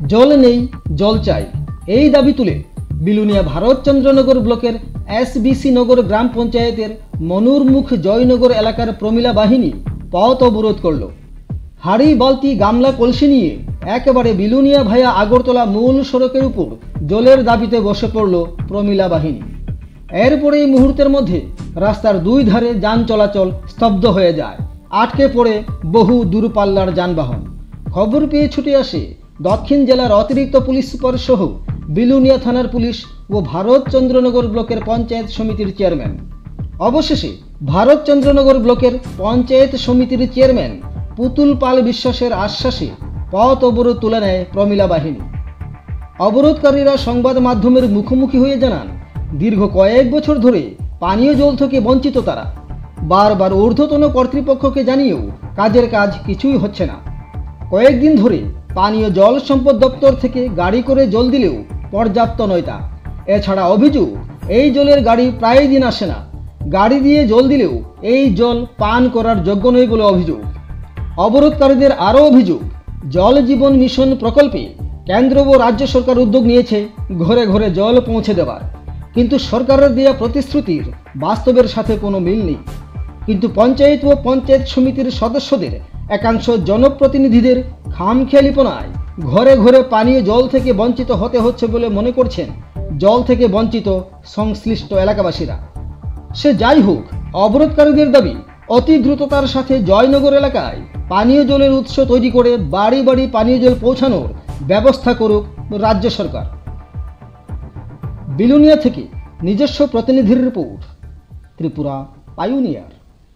জল নেই, জল চাই, এই দাবি তুলে বিলুনিয়া ভারতচন্দ্রনগর ব্লকের এসবিসি নগর গ্রাম পঞ্চায়েতের মনুরমুখ জয়নগর এলাকার প্রমিলা বাহিনী পথ অবরোধ করল। হাড়ি, বালতি, গামলা, কলসি নিয়ে একেবারে বিলুনিয়া ভায়া আগরতলা মূল সড়কের উপর জলের দাবিতে বসে পড়ল প্রমিলা বাহিনী। এরপরেই মুহূর্তের মধ্যে রাস্তার দুই ধারে যান চলাচল স্তব্ধ হয়ে যায়, আটকে পড়ে বহু দূরপাল্লার যানবাহন। খবর পেয়ে ছুটে আসে দক্ষিণ জেলার অতিরিক্ত পুলিশ সুপার সহ বিলুনিয়া থানার পুলিশ ও ভারতচন্দ্রনগর ব্লকের পঞ্চায়েত সমিতির চেয়ারম্যান। অবশেষে ভারতচন্দ্রনগর ব্লকের পঞ্চায়েত সমিতির চেয়ারম্যান পুতুল পাল বিশ্বাসের আশ্বাসে পথ অবরোধ তুলে নেয় প্রমিলা বাহিনী। অবরোধকারীরা সংবাদ মাধ্যমের মুখোমুখি হয়ে জানান, দীর্ঘ কয়েক বছর ধরে পানীয় জল থেকে বঞ্চিত তারা। বারবার ঊর্ধ্বতন কর্তৃপক্ষকে জানিয়েও কাজের কাজ কিছুই হচ্ছে না। কয়েকদিন ধরে পানীয় জল সম্পদ দপ্তর থেকে গাড়ি করে জল দিলেও পর্যাপ্ত নয় তা। এছাড়া অভিযোগ, এই জলের গাড়ি প্রায় দিন আসে না। গাড়ি দিয়ে জল দিলেও এই জল পান করার যোগ্য নয় বলে অভিযোগ। অবরোধকারীদের আরও অভিযোগ, জল জীবন মিশন প্রকল্পে কেন্দ্র ও রাজ্য সরকার উদ্যোগ নিয়েছে ঘরে ঘরে জল পৌঁছে দেওয়ার, কিন্তু সরকারের দেওয়া প্রতিশ্রুতির বাস্তবের সাথে কোনো মিল নেই। কিন্তু পঞ্চায়েত ও পঞ্চায়েত সমিতির সদস্যদের একাংশ জনপ্রতিনিধিদের খামখেয়ালিপনায় ঘরে ঘরে পানীয় জল থেকে বঞ্চিত হতে হচ্ছে বলে মনে করছেন জল থেকে বঞ্চিত সংশ্লিষ্ট এলাকাবাসীরা। সে যাই হোক, অবরোধকারীদের দাবি অতি দ্রুততার সাথে জয়নগর এলাকায় পানীয় জলের উৎস তৈরি করে বাড়ি বাড়ি পানীয় জল পৌঁছানোর ব্যবস্থা করুক রাজ্য সরকার। বিলুনিয়া থেকে নিজস্ব প্রতিনিধির রিপোর্ট, ত্রিপুরা পাইওনিয়ার।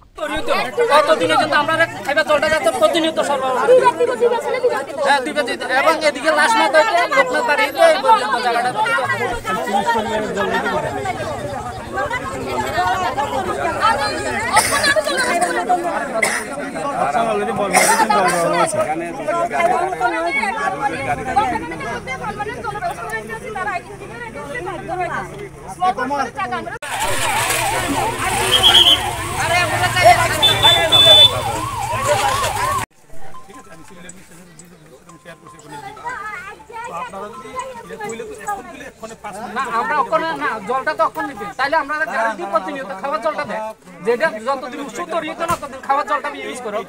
জলটা তো এখন নিতে তাইলে আমরা গাড়ি দিয়ে প্রতিনিয়ত খাওয়ার জলটা দেয়, যেটা যতদিন ওষুধ তৈরিতে না ততদিন খাওয়ার জলটা ইউজ করো,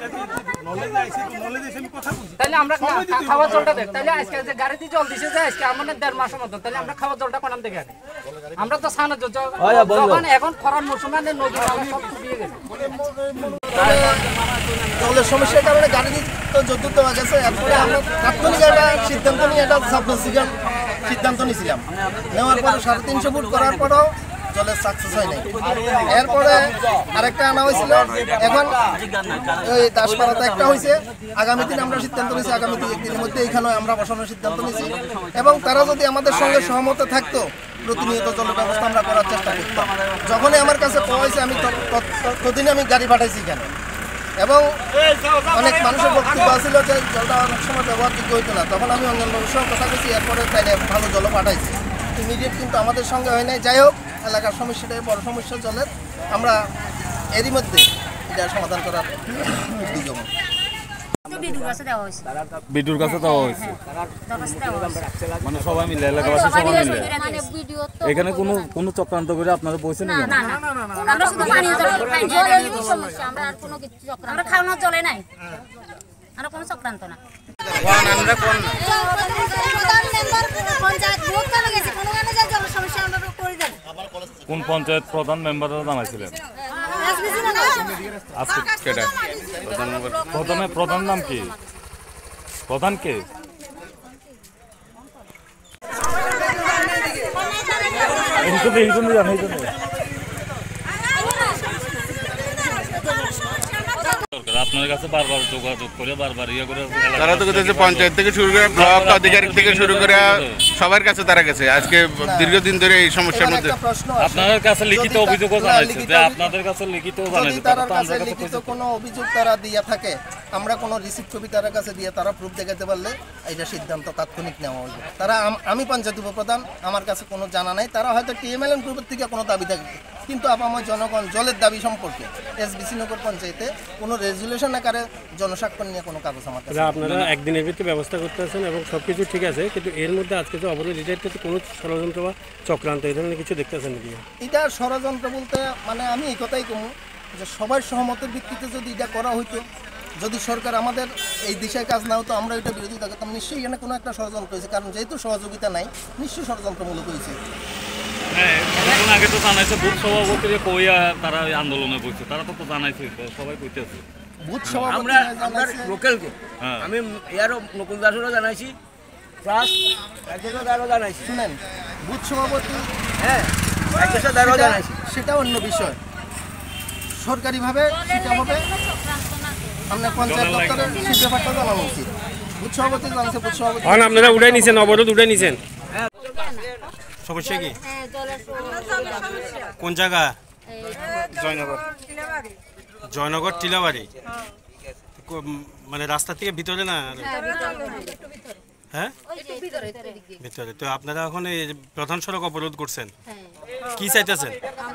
তাইলে আমরা খাওয়ার জলটা দেখ। তাইলে আজকে যে গাড়ি দিয়ে জল দিছে যে আজকে আমাদের 1.5 মাসের মতো, তাইলে আমরা খাওয়ার জলটা কোন থেকে আনি? আমরা তো সানা যখন এখন খরার মৌসুমে নদী সব শুকিয়ে গেছে। জলের সমস্যার কারণে গাড়ি তো যদ্দূর দেওয়া গেছে। এরপরে আমরা তাৎক্ষণিক একটা সিদ্ধান্ত নিয়ে একটা সিদ্ধান্ত নিয়েছিলাম। নেওয়ার পরে 350 ফুট করার পরেও জলের সাকসেস হয় নাই। এরপরে আরেকটা আনা হয়েছিল, এখন ওই দাসপাড়াতে একটা হয়েছে। আগামী দিন আমরা সিদ্ধান্ত নিয়েছি, আগামী 2 দিনের মধ্যে এইখানে আমরা বসানোর সিদ্ধান্ত নিয়েছি। এবং তারা যদি আমাদের সঙ্গে সহমত থাকতো, প্রতিনিয়ত জলের ব্যবস্থা আমরা করার চেষ্টা করতাম। যখনই আমার কাছে পাওয়া হয়েছে আমি ততদিনই আমি গাড়ি পাঠাইছি এখানে। এবং অনেক মানুষের বক্তব্য ছিল যে জলটা অনেক সময় ব্যবহারযোগ্য হইতো না, তখন আমি অন্যান্য সঙ্গে কথা বলছি। এরপরে তাইলে ভালো জলও পাঠাইছি, ইমিডিয়েট কিন্তু আমাদের সঙ্গে হয় নাই। যাই হোক, এলাকার সমস্যাটাই বড় সমস্যা জলের, আমরা এরই মধ্যে এটা সমাধান করার উদ্যোগ হব। বিডুর কাছে দেওয়া হয়েছে, মানে সবাই মিলে এলাকাবাসী সবাই মিলে। এখানে কোনো চক্রান্ত করে আপনারা বলছেন না? কোন পঞ্চায়েত প্রধান মেম্বাররা জানাইছিলেন? প্রধান নাম কি? প্রধান কে? আপনার কাছে বারবার যোগাযোগ করে বারবার ইয়ে করে, তারা তো পঞ্চায়েত থেকে শুরু করে ব্লক আধিকারিক থেকে শুরু করে সবার কাছে তারা গেছে আজকে দীর্ঘদিন ধরে এই সমস্যার এবার মধ্যে একটা প্রশ্ন আপনাদের কাছে লিখিত যদি অভিযোগও না, জানাইছে লিখিত যে অভি- আপনাদের কাছে লিখিতও যদি জানাইছে তার তারা তো কাছে আমাদের কাছে লিখিত কইছে। কোনো অভিযোগ তারা দিয়ে থাকে, আমরা কোনো রিসিপ্ট কপি তার কাছে দিয়ে তারা প্রুফ দেখাতে পারলে এটা সিদ্ধান্ত তাৎক্ষণিক নেওয়া হইবে। তারা আমি পঞ্চায়েত উপপ্রধান, আমার কাছে কোনো জানা নাই, তারা হয়তো টিএমএলএন গ্রুপের থেকে কোনো দাবি থাকে, কিন্তু আপামর জনগণ জলের দাবি সম্পর্কে এসবিসি নগর পঞ্চায়েতে কোনো রেজুলেশন আকারে জনস্বাক্ষর নিয়ে কোনো কাগজ আমার কাছে আপনারা একদিনের ভিতরে ব্যবস্থা করতে আছেন এবং সব কিছু ঠিক আছে, কিন্তু এর মধ্যে আজকে যে অবরোধ এটাতে কোনো ষড়যন্ত্র বা চক্রান্ত এই ধরনের কিছু দেখতেছেন নাকি? এটা ষড়যন্ত্র বলতে মানে আমি এই কথাই কমু যে সবার সহমতের ভিত্তিতে যদি এটা করা হইতো, যদি সরকার আমাদের এই দিশায় কাজ না হতো, আমরা এটা বিরোধিতা করতাম, নিশ্চয়ই এখানে কোনো একটা ষড়যন্ত্র হয়েছে, কারণ যেহেতু সহযোগিতা নাই নিশ্চয়ই ষড়যন্ত্রমূলক হয়েছে। হ্যাঁ, কিছুদিন আগে তো জানাইছে বুথ সভাপতিরে কইয়া তারা ওই আন্দোলনে বসছে, তারা তো জানাইছে, সবাই কইতেছে। বুথ সভাপতি আমরা লোকালকে হ্যাঁ। আমি ইয়ারও নকুল দাসেরও জানাইছি, প্লাস একজনও জানাইছি, শুনেন, বুথ সভাপতি হ্যাঁ একজনও জানাইছি। সেটা অন্য বিষয়, সরকারিভাবে সেটা হবে আপনার পঞ্চায়েত দপ্তরের সেই ব্যাপারটা জানানো উচিত। বুথ সভাপতি জানছে, বুথ সভাপতি এখন আপনারা উঠাই নিছেন, অবরোধ উঠাই নিছেন, সমস্যা কি? কোন জায়গা? জয়নগর টিলাবাড়ি। মানে রাস্তা থেকে ভিতরে না? হ্যাঁ ভিতরে। তো আপনারা এখন এই প্রধান সড়ক অবরোধ করছেন, কি চাইতেছেন?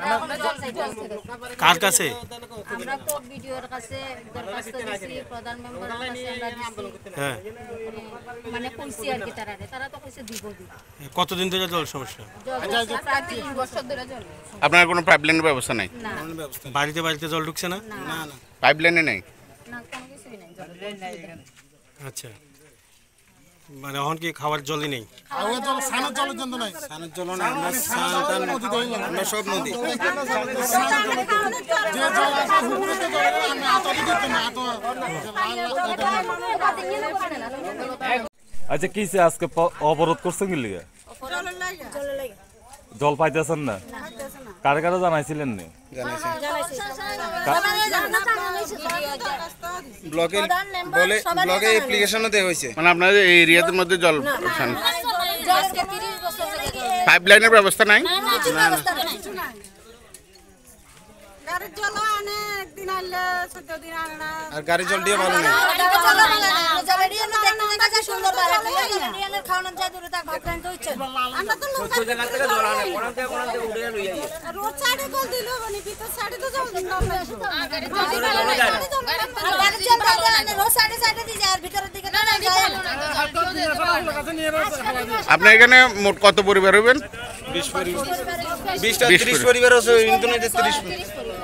কার কাছে? আমরা তো ভিডিওর কাছে দরখাস্ত দিছি, প্রধান মেম্বারের কাছে আমরা দিছি, হ্যাঁ, মানে কইছি আর কি তারা তো কইছে দিব। কতদিন ধরে জল সমস্যা? প্রায় 30 বছর ধরে চলে। আপনার কোনো পাইপলাইনের ব্যবস্থা নাই? না বাড়িতে বাড়িতে জল ঢুকছে না? না পাইপলাইনে নেই? না কোনো কিছুই নাই জল। আচ্ছা, মানে এখন কি খাবার জলই নেই? আচ্ছা কি আজকে অবরোধ করছেন কি লিগে? জল পাইতেছেন না? কারে কারে জানাইছিলেন নি? ব্লকে অ্যাপ্লিকেশনও দেওয়া হয়েছে। মানে আপনাদের এই এরিয়ার মধ্যে জল পাইপলাইনের ব্যবস্থা নাই? আর গাড়ির জল দিয়ে ভালো নেই। আপনার এখানে মোট কত পরিবার হবেন? 20টা 30 পরিবার আছে, কিন্তু 30